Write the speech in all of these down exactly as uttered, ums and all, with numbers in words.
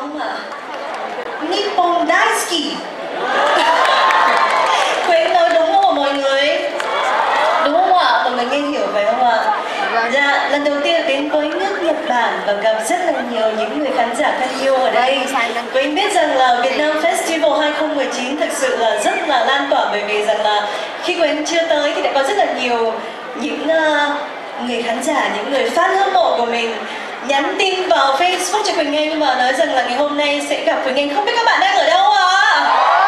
không ạ? Nippon Daisuki. Quỳnh nói đúng không ạ mọi người? Đúng không ạ? Mọi người nghe hiểu phải không ạ? Dạ, lần đầu tiên đến với nước Nhật Bản và gặp rất là nhiều những người khán giả thân yêu ở đây. Quỳnh biết rằng là Việt Nam Festival hai không một chín thực sự là rất là lan tỏa, bởi vì rằng là khi Quỳnh chưa tới thì đã có rất là nhiều những uh, người khán giả, những người fan hâm mộ của mình nhắn tin vào Facebook cho Quỳnh Anh và nói rằng là ngày hôm nay sẽ gặp Quỳnh Anh. Không biết các bạn đang ở đâu ạ?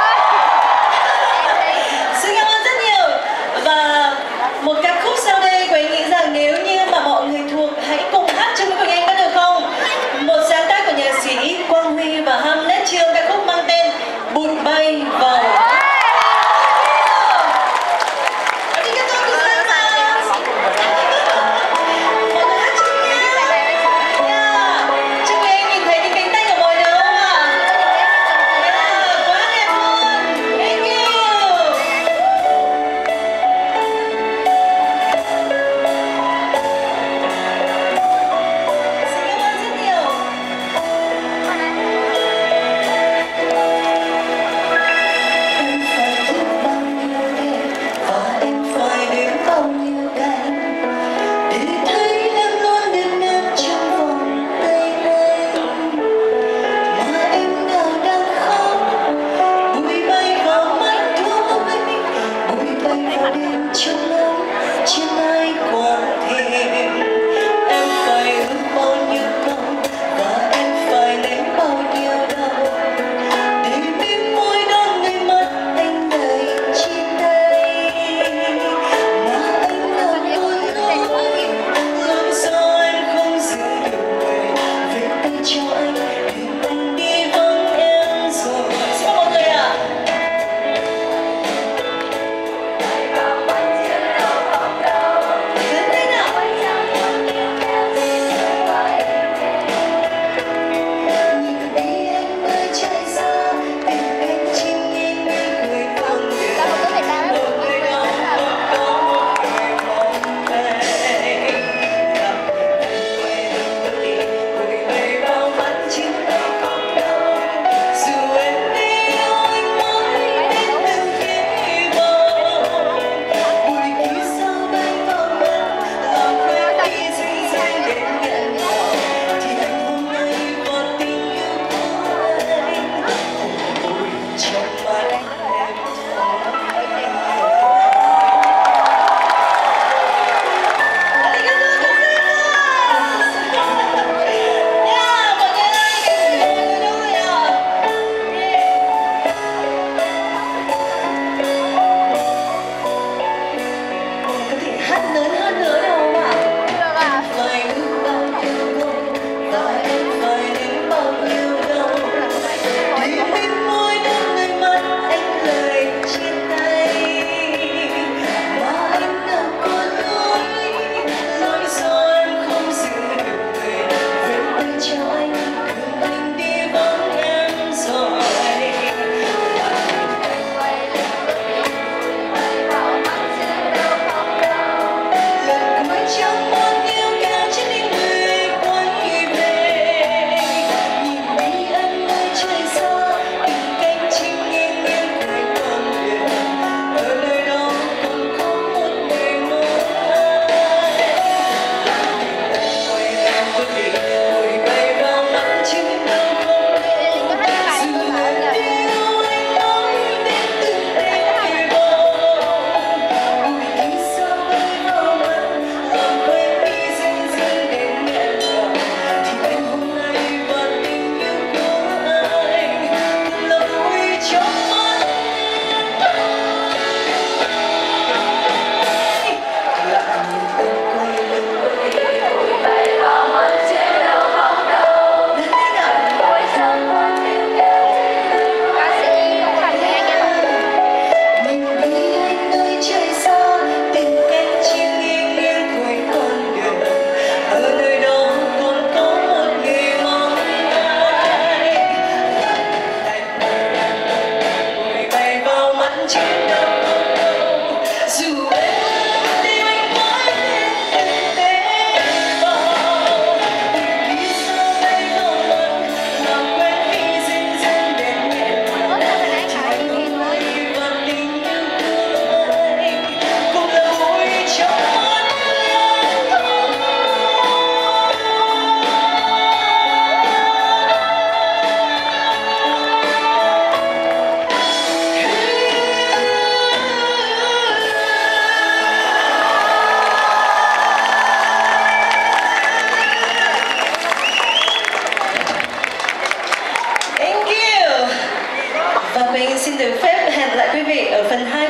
Xin cảm ơn rất nhiều. Và một ca khúc sau đây Quỳnh nghĩ rằng nếu như mà mọi người thuộc hãy cùng hát chung với Quỳnh Anh có được không? Một sáng tác của nhạc sĩ Quang Huy và Hamlet Trương, ca khúc mang tên Bụi Bay Vào. Yeah. ở phần hai